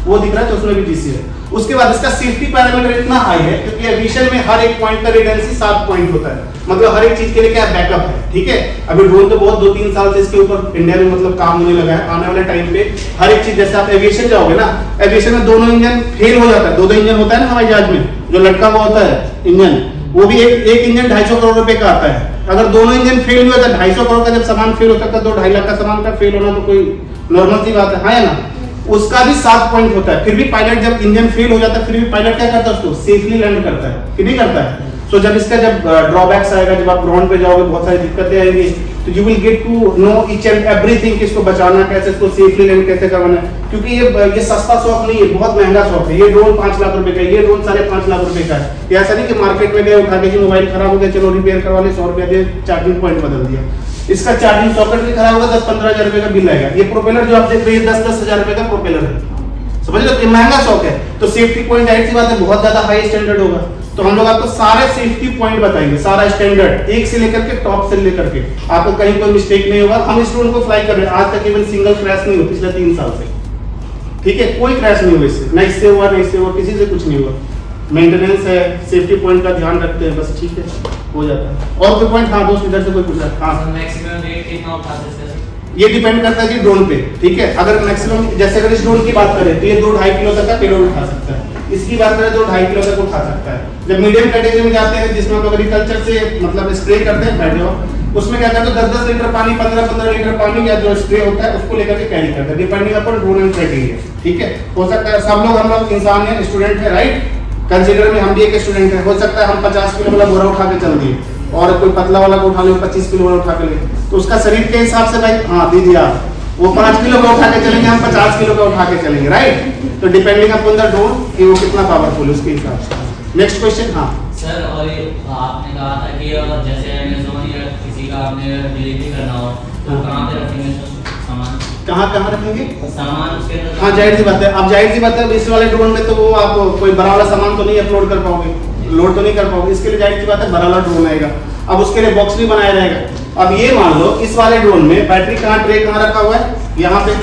वो दिख रहा है तो उसमें भी जीसी है। उसके बाद इसका सेफ्टी पैरामीटर इतना हाई है क्योंकि एविएशन में हर एक पॉइंट का रिडंडेंसी सात पॉइंट होता है, मतलब हर एक चीज के लिए क्या बैकअप है, ठीक है। अभी ड्रोन तो बहुत दो तीन साल से इसके ऊपर इंडिया में मतलब काम होने लगा है। आने वाले टाइम पे हर एक चीज, जैसे आप एविएशन जाओगे ना, एविएशन में दोनों इंजन फेल हो जाता है, दो दो इंजन होता है ना हवाई जहाज में, जो लटका हुआ होता है इंजन, वो भी एक एक इंजन ढाई सौ करोड़ रुपए का आता है। अगर दोनों इंजन फेल हुए तो ढाई सौ करोड़ का जब सामान फेल होता है तो ढाई लाख का सामान का फेल होना तो कोई नॉर्मल सी बात है, हाँ या ना। उसका भी सात पॉइंट होता है, फिर भी पायलट जब इंजन फेल हो जाता है फिर भी पायलट क्या करता है, उसको सेफली लैंड करता है कि नहीं करता है। सो so, जब इसका जब ड्रॉबैक्स आएगा, जब आप ग्राउंड पे जाओगे बहुत सारी दिक्कतें आएंगी, तो you will get to know each and everything, किसको बचाना कैसे, इसको सेफली लैंड कैसे करवाना है। क्योंकि ये ये सस्ता शौक नहीं है, बहुत महंगा शौक है। ये ड्रोन पांच लाख रुपए का है, ये ड्रोन साढ़े पांच लाख रुपए का है। ये ऐसा नहीं कि मार्केट में गए उठा के जी मोबाइल खराब हो गया चलो रिपेयर करवा ले, सौ रुपया दे चार्जिंग पॉइंट बदल दिया। इसका चार्जिंग सॉकेट भी खराब होगा, दस पंद्रह हजार रुपए का बिल आएगा। ये प्रोपेलर जो आप देख रहे हैं दस दस हजार रुपए का प्रोपेलर है, समझ लो, ये महंगा शौक है। तो सेफ्टी पॉइंट जाहिर सी बात है बहुत ज्यादा हाई स्टैंडर्ड होगा। तो हम लोग आपको सारे सेफ्टी पॉइंट बताएंगे, सारा स्टैंडर्ड एक से लेकर के टॉप से लेकर के, आपको कहीं कोई मिस्टेक नहीं होगा। हम इस ड्रोन को फ्लाई कर रहे हैं, आज तक इवन सिंगल क्रैश नहीं हुआ पिछले तीन साल से, ठीक है, कोई क्रैश नहीं हुआ इससे, ना इससे हुआ ना इससे हुआ, किसी से कुछ नहीं हुआ। मेंटेनेंस है, सेफ्टी पॉइंट का ध्यान रखते हैं, बस ठीक है, हो जाता है। और कोई पॉइंट? हाँ दोस्त इधर से कोई पूछा? हाँ, मैक्सिमम रेट कितना उठा सकते हैं? ये डिपेंड करता है कि ड्रोन पे, ठीक है। अगर मैक्सिमम, जैसे अगर इस ड्रोन की बात करें तो ये दो ढाई किलो तक का पेलोड उठा सकता है। इसकी बात करें तो ढाई किलो तक उठा सकता है। जब मीडियम कैटेगरी में जाते हैं जिसमें हम एग्रीकल्चर से मतलब स्प्रे करते हैं, बैठ जाओ, उसमें क्या करते हैं दस दस लीटर पानी, पंद्रह पंद्रह लीटर पानी या जो स्प्रे होता है उसको लेकर के कैरी करते हैं, depending upon drone and criteria, ठीक है। हो सकता है सब लोग हम लोग इंसान है, स्टूडेंट है, राइट, कंसीडर में हम भी एक स्टूडेंट है, हो सकता है हम पचास किलो वाला बोरा उठा के चल दिए और कोई पतला वाला को उठा ले पच्चीस किलो वाला उठा के ले, तो उसका शरीर के हिसाब से भाई, हाँ दीदी आप वो पांच किलो का उठा के चलेंगे, हम पचास किलो का उठा के चलेंगे, राइट। तो डिपेंडिंग अपॉन द ड्रोन कि वो कितना पावरफुल है उसके हिसाब से। Next question. हाँ सर, और ये आपने कहा था कि जैसे अमेज़न या किसी का आपने डिलीवरी करना हो तो कहाँ पे रखेंगे सामान? कहाँ कहाँ रखेंगे सामान उसके अंदर? हाँ जाहिर सी बात है, अब जाहिर सी बात है इस वाले ड्रोन में तो वो आप कोई बड़ा वाला सामान तो नहीं अपलोड कर पाओगे, लोड तो नहीं कर पाओगे, इसके लिए जाहिर सी बात है बड़ा वाला ड्रोन आएगा। अब उसके लिए बॉक्स भी बनाया जाएगा। अब ये मान लो इस वाले ड्रोन में बैटरी कहाँ, ट्रे कहाँ रखा हुआ है, यहाँ पे,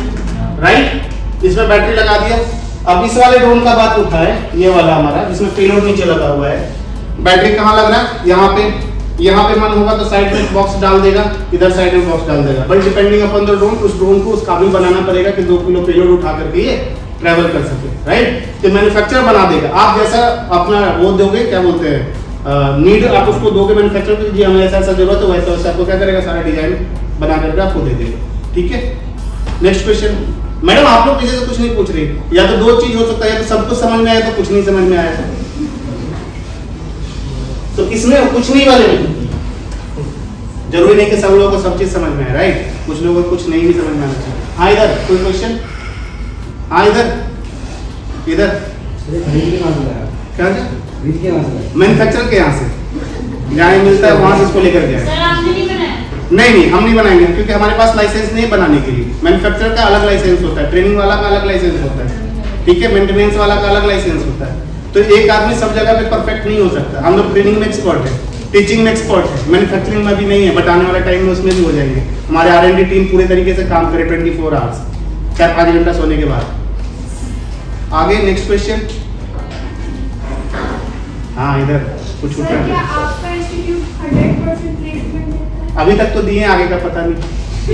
राइट, इसमें बैटरी लगा दिया। अब इस वाले ड्रोन का बात उठाए, ये वाला हमारा जिसमें पेलोड नीचे लगा हुआ है, बैटरी कहाँ लग रहा है, यहाँ पे, यहाँ पे मन होगा तो साइड में बॉक्स डाल देगा, इधर साइड में बॉक्स डाल देगा, but depending upon the drone, उस ड्रोन को उस काबिल बनाना पड़ेगा कि दो किलो पेलोड उठा करके ये ट्रैवल कर सके, राइट। तो मैन्युफैक्चरर बना देगा, आप जैसा अपना वो दोगे, क्या बोलते हैं नीड, आप उसको दोगे मैन्युफैक्चरर को, जी हमें ऐसा ऐसा जरूरत है, वैसा वैसा आपको क्या करेगा, सारा डिजाइन बना करके आपको दे देगा, ठीक है। Next question. मैडम आप लोग पीछे से कुछ नहीं पूछ रही, या तो दो चीज हो सकता है, या तो सब कुछ समझ में आया तो कुछ नहीं समझ में आया, तो इसमें कुछ नहीं वाले में जरूरी नहीं कि सब लोगों को सब चीज समझ में आए, राइट, कुछ लोगों को कुछ नहीं भी समझ में आना चाहिए। हाँ इधर कोई क्वेश्चन? हाँ इधर इधर क्या मैन्युफैक्चरर के यहाँ से जहाँ मिलता है वहां से इसको लेकर गया। नहीं नहीं हम नहीं बनाएंगे क्योंकि हमारे पास लाइसेंस नहीं है बनाने के लिए। मैन्युफैक्चरर का अलग लाइसेंस होता है, ट्रेनिंग वाला का अलग लाइसेंस होता है, ठीक है, मेंटेनेंस वाला का अलग लाइसेंस होता है। तो एक आदमी सब जगह पे परफेक्ट नहीं हो सकता। हम लोग ट्रेनिंग में एक्सपर्ट है, टीचिंग में एक्सपर्ट है, मैन्युफैक्चरिंग में भी नहीं है, बट आने वाला टाइम में उसमें भी हो जाएंगे। हमारे आर एंड डी टीम पूरे तरीके से काम करे ट्वेंटी फोर आवर्स, चार पाँच घंटा सोने के बाद। आगे नेक्स्ट क्वेश्चन। हाँ इधर कुछ सर, क्या आपका इंस्टीट्यूट हंड्रेड परसेंट प्लेसमेंट देता है? अभी तक तो दिए, आगे का पता नहीं।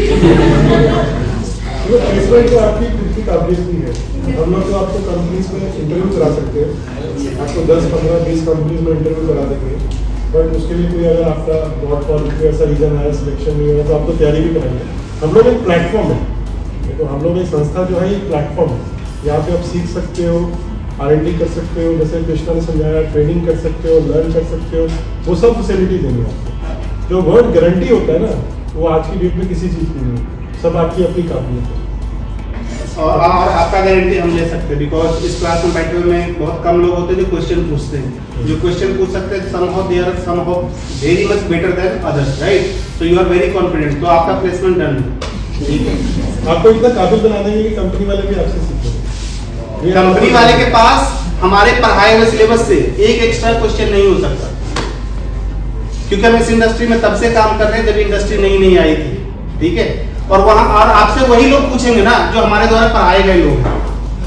प्लेसमेंट तो आपकी खुद की काबिलियत नहीं है। हम लोग तो आपको कंपनीज में इंटरव्यू करा सकते हैं, आपको दस पंद्रह बीस कंपनीज में इंटरव्यू करा देंगे, बट उसके लिए कोई अगर आपका बहुत फॉर कोई ऐसा रीजन है सिलेक्शन नहीं हुआ तो आपको तैयारी भी कराएंगे। हम लोग एक प्लेटफॉर्म है, देखो हम लोग एक संस्था जो है एक प्लेटफॉर्म है, यहाँ पे आप सीख सकते हो, आर एन डी कर सकते हो, जैसे कृष्णा ने समझाया, ट्रेनिंग कर सकते हो, लर्न कर सकते हो, वो सब फैसिलिटी देंगे आपको। जो वर्ड गारंटी होता है ना, वो आज की डेट में किसी चीज़ की नहीं, सब आपकी अपनी काबिलियत है। और, और आपका गारंटी हम ले सकते हैं, बिकॉज इस क्लास में बैठे हुए में बहुत कम लोग होते हैं जो क्वेश्चन पूछते हैं। जो क्वेश्चन पूछ सकते हैं somehow they are somehow very much better than others, right? So you are very confident, तो आपका प्लेसमेंट डन है, ठीक है। आपको इतना काबिल बना देंगे कि कंपनी वाले भी आपसे सीखेंगे। कंपनी वाले के पास हमारे पढ़ाए हुए सिलेबस से एक एक्स्ट्रा क्वेश्चन नहीं हो सकता, क्योंकि हम इस इंडस्ट्री में तब से काम कर रहे हैं जब इंडस्ट्री नई नहीं आई थी, ठीक है। और वहां और आपसे वही लोग पूछेंगे ना जो हमारे द्वारा पढ़ाए गए लोग हैं,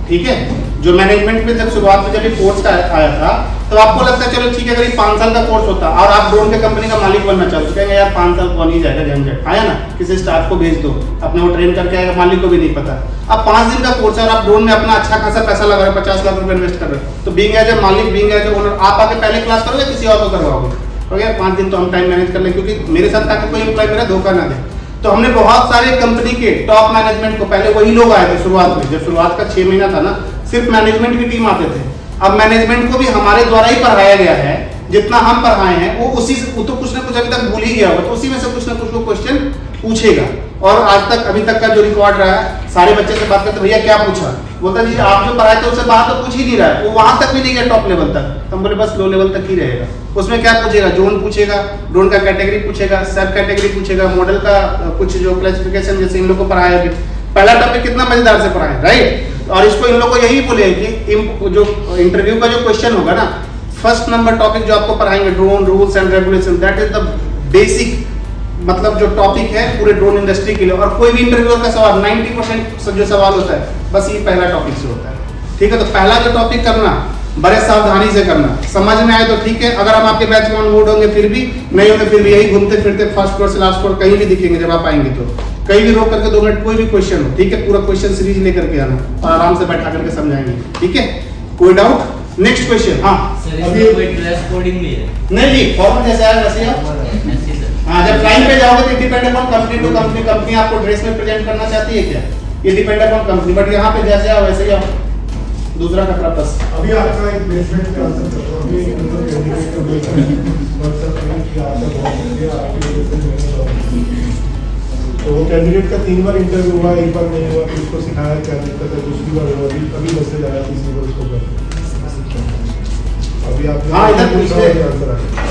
ठीक है। जो मैनेजमेंट में जब शुरुआत में जब ये कोर्स का आया था तो आपको लगता है चलो ठीक है, अगर ये पाँच साल का कोर्स होता और आप ड्रोन के कंपनी का मालिक बनना चाहते कहेंगे यार पाँच साल कौन ही जाएगा, झंझट आया ना, किसी स्टाफ को भेज दो, अपने वो ट्रेन करके आएगा, मालिक को भी नहीं पता। अब पाँच दिन का कोर्स है और आप ड्रोन में अपना अच्छा खासा पैसा लगा रहे हो, पचास लाख रुपए इन्वेस्ट कर रहे हो, तो बीइंग एज ए मालिक, बीइंग एज ए ओनर, आप आके पहले क्लास करोगे, किसी और को करवाओगे? तो यार पाँच दिन तो हम टाइम मैनेज कर लें, क्योंकि मेरे साथ ताकि कोई एम्प्लॉय मेरा धोखा ना दे। तो हमने बहुत सारे कंपनी के टॉप मैनेजमेंट को, पहले वही लोग आए थे शुरुआत में, जब शुरुआत का छह महीना था ना, सिर्फ मैनेजमेंट की टीम आते थे। अब मैनेजमेंट को भी हमारे द्वारा ही पढ़ाया गया है, जितना हम पढ़ाए हैं वो उसी से, वो तो कुछ ना कुछ अभी तक भूल ही गया होगा, तो उसी में से कुछ ना कुछ वो क्वेश्चन पूछेगा। और आज तक अभी तक का जो रिकॉर्ड रहा है, सारे बच्चे से बात करते भैया क्या पूछा, बोलता जी आप जो पढ़ाए थे उससे बात तो पूछ ही नहीं रहा है, वो वहां तक भी नहीं गया टॉप लेवल तक। तो हम बोले बस लो लेवल तक ही रहेगा। उसमें क्या पूछेगा, जोन पूछेगा, ड्रोन का कैटेगरी पूछेगा, सब कैटेगरी पूछेगा, मॉडल का कुछ जो क्लासिफिकेशन जैसे इन लोग को पढ़ाया अभी। पहला टॉपिक कितना मजेदार से पढ़ाए, राइट। और इसको इन लोग को यही बोले कि जो इंटरव्यू का जो क्वेश्चन होगा ना, फर्स्ट नंबर टॉपिक जो आपको पढ़ाएंगे drone rules and regulation, that is the basic, मतलब जो टॉपिक है पूरे ड्रोन इंडस्ट्री के लिए। और कोई भी इंटरव्यूअर का सवाल नब्बे परसेंट जो सवाल होता है बस ये पहला टॉपिक से होता है, ठीक है। तो पहला जो टॉपिक करना बड़े सावधानी से करना, समझ में आए तो ठीक है, अगर हम आपके बैच में ऑनबोर्ड होंगे फिर भी, नहीं होंगे फिर भी यही घूमते फिरते फर्स्ट फ्लोर से लास्ट फ्लोर कहीं भी दिखेंगे जब आप आएंगे, तो कहीं भी रोक करके दो मिनट कोई भी क्वेश्चन हो, ठीक है, पूरा क्वेश्चन सीरीज लेकर के आना और आराम से बैठा करके समझाएंगे, ठीक है। कोई डाउट? Next question. हाँ सर, इसमें कोई ड्रेस कोडिंग भी है? नहीं जी, फॉर्मल जैसे आया वैसे आप, हाँ जब क्लाइंट पे जाओगे तो depend upon company to company, company आपको ड्रेस में प्रेजेंट करना चाहती है क्या, ये डिपेंड अपॉन कंपनी, बट यहाँ पे जैसे आओ वैसे ही आओ। दूसरा खतरा बस अभी आपका एक प्लेसमेंट का आंसर कर रहा हूं, अभी मतलब कैंडिडेट का प्लेसमेंट व्हाट्सएप पे कि आपका बहुत बढ़िया आपके प्लेसमेंट, तो वो कैंडिडेट का तीन बार इंटरव्यू हुआ, एक बार नहीं हुआ, उसको सिखाया क्या दिक्कत है, दूसरी बार हुआ, अभी अभी मैसेज आया तीसरी बार उसको कर, अभी आप हाँ इधर पूछते आंसर आया,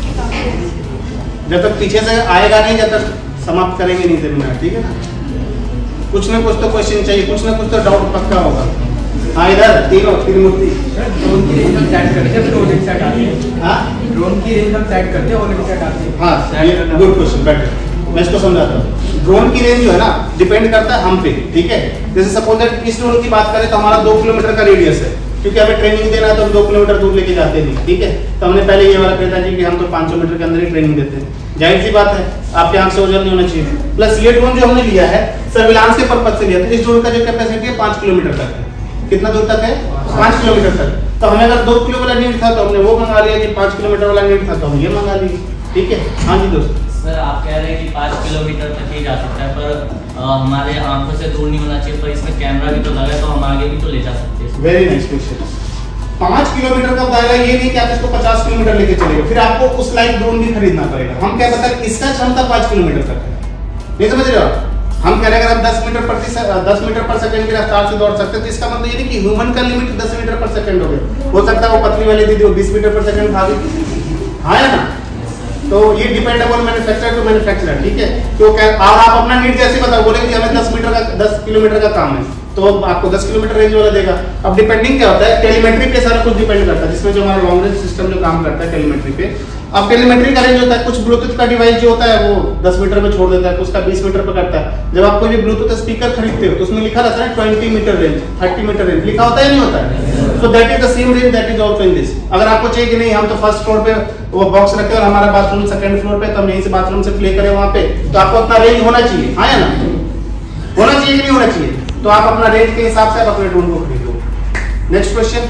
जब तक पीछे से आएगा नहीं जब तक समाप्त करेंगे नहीं सेमिनार, ठीक है ना। कुछ ना कुछ तो क्वेश्चन चाहिए, कुछ ना कुछ तो डाउट पक्का होगा। हाँ इधर तीनों तीन मूर्ति ड्रोन की रेंज हम सेट करते हैं, फिर ऑडिट सेट आते हैं। हाँ ड्रोन की रेंज हम सेट करते हैं, ऑडिट सेट आते हैं। हाँ ये गुड क्वेश्चन, बेटर, मैं इसको समझाता हूँ। ड्रोन की रेंज जो है ना डिपेंड करता है हम पे, ठीक है। जैसे सपोज दैट इस ड्रोन की बात करें तो हमारा दो किलोमीटर का रेडियस है, क्योंकि हमें ट्रेनिंग देना है तो हम दो किलोमीटर दूर लेके जाते नहीं, ठीक है। तो हमने पहले ये वाला कहता जी कि हम तो पाँच सौ मीटर के अंदर ही ट्रेनिंग देते हैं, जाहिर सी बात है आपके आंख से ओझल नहीं होना चाहिए। प्लस ये ड्रोन जो हमने लिया है सर्विलांस के पर्पज से लिया, तो इस ड्रोन का जो कैपेसिटी है पाँच किलोमीटर तक है। कितना दूर तक है? पाँच किलोमीटर तक। तो हमें अगर दो किलो वाला नीड था तो हमने वो मंगा लिया, कि पाँच किलोमीटर वाला नीड था तो हम ये मंगा लिए, ठीक है। हाँ जी दोस्त। सर आप कह रहे हैं कि पाँच किलोमीटर तक ही जा सकता है, पर आ, हमारे आंखों से दूर नहीं होना चाहिए, पर इसमें कैमरा भी तो लगा है, तो हम आगे भी तो ले जा सकते हैं। Very nice question. पाँच किलोमीटर का दायरा ये नहीं कि आप इसको पचास किलोमीटर लेके चलेंगे, फिर आपको उस लाइक ड्रोन भी खरीदना पड़ेगा। हम क्या बता इसका क्षमता पाँच किलोमीटर तक है, नहीं समझ रहे हो आप। हम कह रहे हैं अगर हम दस मीटर प्रति दस मीटर पर सेकंड की रफ्तार से दौड़ सकते हैं, तो इसका मतलब ये नहीं कि ह्यूमन का लिमिट दस मीटर पर सेकंड हो गया। हो सकता है वो पतली वाली दीदी वो बीस मीटर पर सेकंड भागे, हाँ या ना। तो ये depend upon manufacturer to manufacturer, ठीक है। तो क्या और आप अपना नीड जैसे बताओ, बोलेंगे कि हमें दस मीटर का दस किलोमीटर का काम है, तो आपको दस किलोमीटर रेंज वाला देगा। अब डिपेंडिंग क्या होता है, टेलीमेट्री पे सारा कुछ डिपेंड करता है, जिसमें जो हमारा लॉन्ग रेंज सिस्टम जो काम करता है टेलीमेट्री पे। अब टेलीमेट्री का रेंज होता है, कुछ ब्लूटूथ का डिवाइस जो होता है वो दस मीटर में छोड़ देता है, कुछ का बीस मीटर पर करता है। जब आप कोई भी ब्लूटूथ स्पीकर खरीदते हो तो उसमें लिखा रहता है twenty metre range, thirty metre range लिखा होता है नहीं होता है। So that is the same range that is also in this. अगर आपको चाहिए कि नहीं हम तो फर्स्ट फ्लोर पे वो बॉक्स रखे और हमारा बाथरूम सेकंड फ्लोर पे, तो हम यहीं से बाथरूम से प्ले करें वहां पे, तो आपको अपना रेंज होना चाहिए, हाँ या ना, होना चाहिए कि नहीं होना चाहिए। तो आप अपना रेंज के हिसाब से आप अपने ड्रोन को खरीदो। Next question.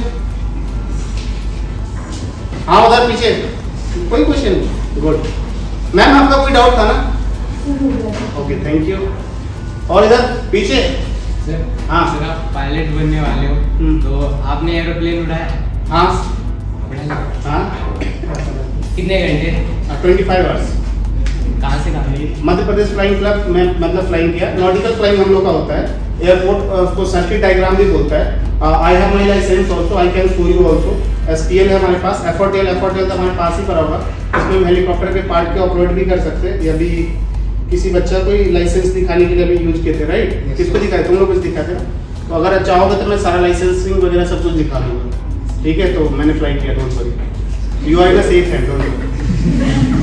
हाँ उधर पीछे कोई क्वेश्चन नहीं, गुड। मैम आपका कोई डाउट था ना? Okay thank you. और इधर पीछे सर हाँ सर आप पायलट बनने वाले हो, हम्म। तो आपने एरोप्लेन उड़ाया? हाँ बढ़िया। हाँ कितने घंटे? Twenty five hours. कहाँ से कहाँ गए? मध्य प्रदेश फ्लाइंग क्लब में मतलब फ्लाइंग किया। नॉटिकल फ्लाइंग हम लोग का होता है, एयरपोर्ट को सर्किट डायग्राम भी बोलता है। I have my licence also, I can show you also. SPL है हमारे पास, एफओटीएल एफओटीएल तो हमारे पास ही पड़ा होगा, इसमें हम हेलीकॉप्टर के पार्ट के ऑपरेट भी कर सकते हैं। अभी किसी बच्चा को लाइसेंस दिखाने के लिए अभी यूज किए थे, राइट? किसको दिखाए? तुम लोग कुछ दिखाते ना, तो अगर चाहोगे तो मैं सारा लाइसेंसिंग वगैरह सब कुछ दिखा दूंगा, ठीक है। तो मैंने फ्लाई किया, don't worry, you are in a safe hand, don't worry.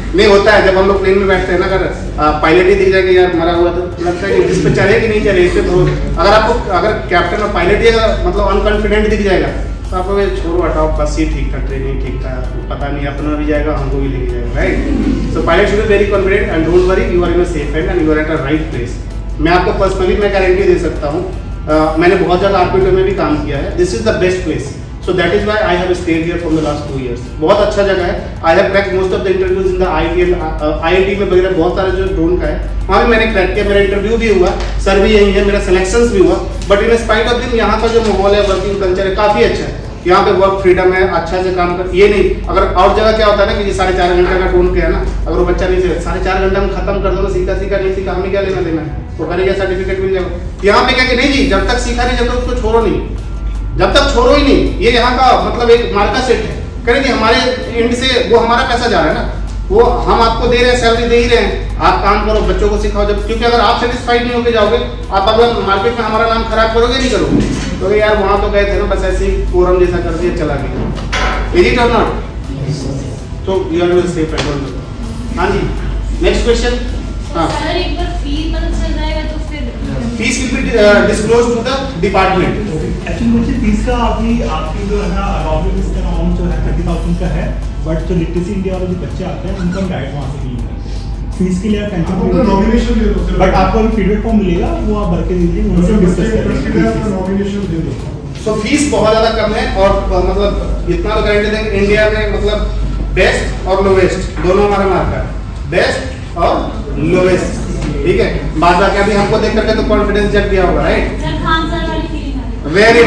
नहीं होता है, जब हम लोग प्लेन में बैठते हैं ना, अगर पायलट ही दिख जाएगा यार मरा हुआ तो लगता है कि इस पे चले कि नहीं चले, इससे तो अगर आपको अगर कैप्टन और पायलट ही अगर मतलब अनकॉन्फिडेंट दिख जाएगा तो आपको छोड़ो हटाओ, बस ही ठीक था, ट्रेनिंग ठीक था, पता नहीं अपना भी जाएगा हमको भी लेके जाएगा, right. So pilot should be very confident and don't worry, you are in a safe hand and you are at a right place. मैं आपको पर्सनली मैं गारंटी दे सकता हूँ, uh, मैंने बहुत जगह आरपीओ में भी काम किया है, this is the best place. So that is why I have stayed here from the last two years. बहुत अच्छा जगह है। I have cracked most of the interviews in the I I T and uh, I I T में वगैरह बहुत सारे जो drone का है वहाँ भी मैंने क्रैक किया, मेरा इंटरव्यू भी हुआ, सर भी यही है, मेरा सिलेक्शंस भी हुआ। बट इन स्पाइट ऑफ दिन यहाँ का जो माहौल है, वर्किंग कल्चर है, काफी अच्छा है। यहाँ पे वर्क फ्रीडम है, अच्छा से काम कर, ये नहीं अगर और जगह क्या होता है ना कि साढ़े चार घंटे का ड्रोन किया ना, अगर वो बच्चा नहीं सीखा साढ़े चार घंटे में खत्म कर दो ना, सीखा सीखा नहीं सीखा हमें क्या लेना देना है, तो करेगा सर्टिफिकेट मिल जाएगा। यहाँ पे क्या कि नहीं जी, जब तक सीखा नहीं जब तक उसको छोड़ो नहीं, जब तक छोड़ो ही नहीं, ये यहाँ का मतलब एक मार्का सेट है। करें जी हमारे एंड से वो हमारा पैसा जा रहा है ना, वो हम आपको दे रहे हैं, सैलरी दे ही रहे हैं, आप काम करो, बच्चों को सिखाओ। जब क्योंकि अगर आप सेटिस्फाइड नहीं होके जाओगे, आप अगर मार्केट में हमारा नाम खराब करोगे नहीं करोगे, तो यार वहाँ तो गए थे ना बस ऐसे ही फोरम जैसा कर दिया चला गया। इज इट और नॉट? तो you are will safe at. हाँ जी, नेक्स्ट क्वेश्चन। हाँ, सर एक बार फीस पता चल जाएगा तो फिर fees will be disclosed to the department. Actually मुझे फीस का अभी आपकी जो है ना अराउंड इसका अमाउंट जो है थर्टी थाउजेंड का है, बट जो लिटरेसी इंडिया वाले जो बच्चे आते हैं उनका गाइड वहाँ से नहीं है। फीस के लिए आप टेंशन नहीं, बट आपको अभी फीडबैक फॉर्म मिलेगा, वो आप भर के दीजिए, उनसे डिस्कस करेंगे। सो फीस बहुत ज्यादा कम है और मतलब इतना तो गारंटी देंगे इंडिया में मतलब बेस्ट और लोवेस्ट दोनों हमारा मार्क है, बेस्ट और लोवेस्ट, ठीक है। बाद बाकी अभी हमको देख करके तो कॉन्फिडेंस जग गया होगा, राइट? सर खान सर वाली फीलिंग आ रही है। Very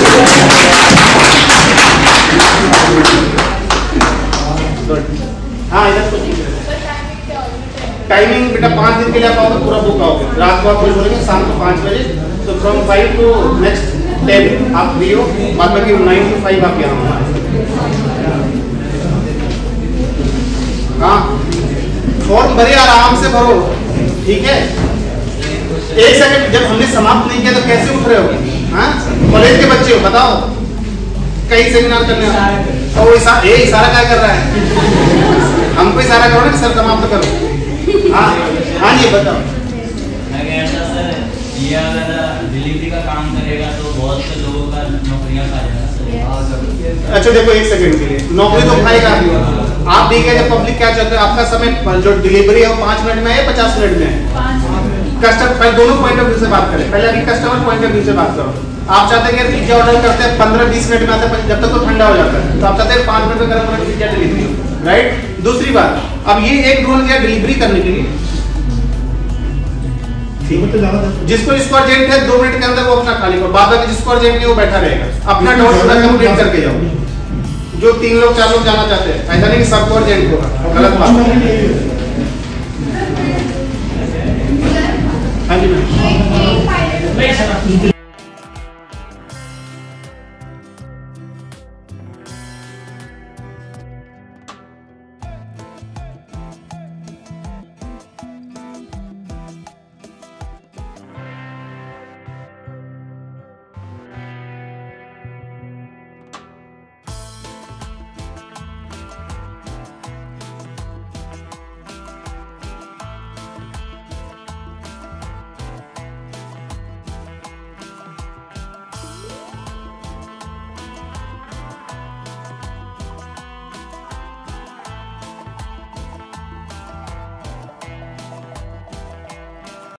good. हाँ इधर टाइमिंग बेटा पाँच दिन के लिए आप आओगे, पूरा बुक आओगे, रात को आप कोई बोलेंगे शाम को पाँच बजे, तो from five to next ten आप फ्री हो, बाद बाकी नाइन टू फाइव आप यहाँ हो। हाँ फॉर्म भरे आराम से भरो, ठीक है। एक सेकंड, जब हमने समाप्त नहीं किया तो कैसे उठ रहे हो? हाँ कॉलेज के बच्चे हो, बताओ कई सेमिनार करने और वो इशारा ये इशारा क्या कर रहा है? हमको इशारा करो ना सर समाप्त करो। हाँ हाँ जी बताओ। मैं कह रहा था सर, ये अगर डिलीवरी का काम करेगा तो बहुत से लोगों का नौकरियां खा जाएगा सर। अच्छा देखो एक सेकंड के लिए नौकरी तो खाएगा आप, भी गए जब पब्लिक क्या चाहते हैं, आपका समय जो डिलीवरी है वो पाँच मिनट में है पचास मिनट में है? कस्टमर पहले दोनों पॉइंट ऑफ व्यू से बात करें, पहले अभी कस्टमर पॉइंट ऑफ व्यू से बात करो। आप चाहते हैं कि पिज्जा ऑर्डर करते हैं पंद्रह बीस मिनट में आता है, जब तक तो ठंडा हो जाता है, तो आप चाहते हैं पाँच मिनट में गर्म पिज्जा डिलीवरी, राइट? दूसरी बात, अब ये एक ड्रोन गया डिलीवरी करने के लिए, जिसको जिसको अर्जेंट है दो मिनट के अंदर वो अपना खाली करो, बाद में जिसको अर्जेंट नहीं वो बैठा रहेगा, अपना डाउट पूरा कंप्लीट करके जाओ। जो तीन लोग चार लोग जाना चाहते हैं, ऐसा नहीं कि सबको अर्जेंट होगा, गलत बात। हाँ जी मैम।